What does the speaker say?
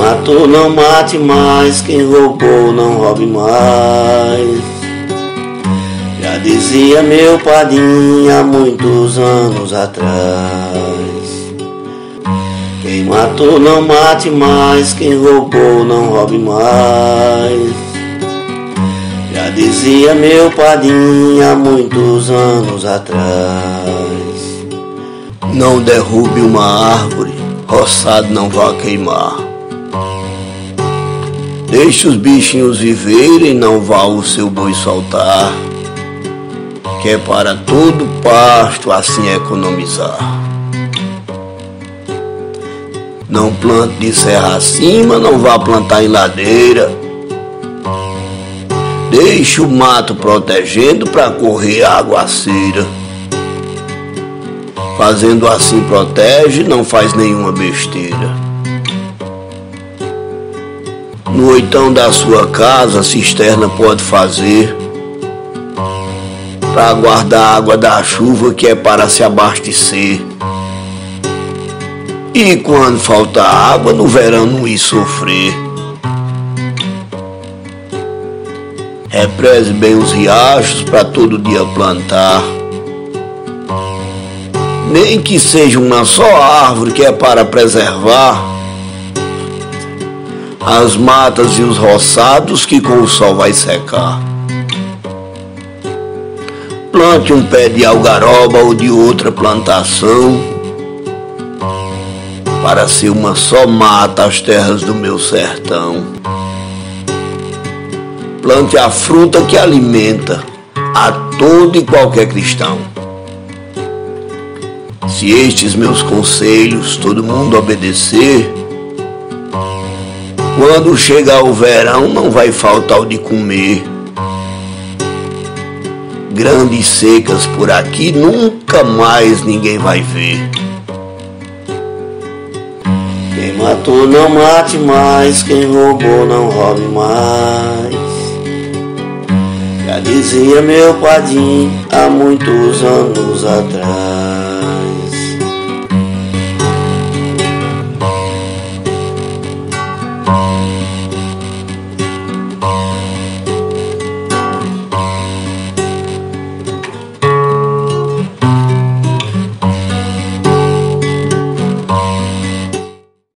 matou não mate mais, quem roubou não roube mais. Já dizia meu padrinho há muitos anos atrás. Quem matou não mate mais, quem roubou não roube mais. Já dizia meu padrinho há muitos anos atrás. Não derrube uma árvore, roçado não vá queimar. Deixe os bichinhos viverem, não vá o seu boi soltar, que é para todo pasto assim economizar. Não plante de serra acima, não vá plantar em ladeira. Deixe o mato protegendo para correr a aguaceira. Fazendo assim protege, não faz nenhuma besteira. No oitão da sua casa, a cisterna pode fazer para guardar a água da chuva, que é para se abastecer. E quando falta água, no verão não ir sofrer. Represe bem os riachos para todo dia plantar. Nem que seja uma só árvore, que é para preservar as matas e os roçados que com o sol vai secar. Plante um pé de algaroba ou de outra plantação, para ser uma só mata as terras do meu sertão. Plante a fruta que alimenta a todo e qualquer cristão. Se estes meus conselhos todo mundo obedecer, quando chegar o verão não vai faltar o de comer. Grandes secas por aqui nunca mais ninguém vai ver. Quem matou não mate mais, quem roubou não roube mais. Já dizia meu padrinho há muitos anos atrás.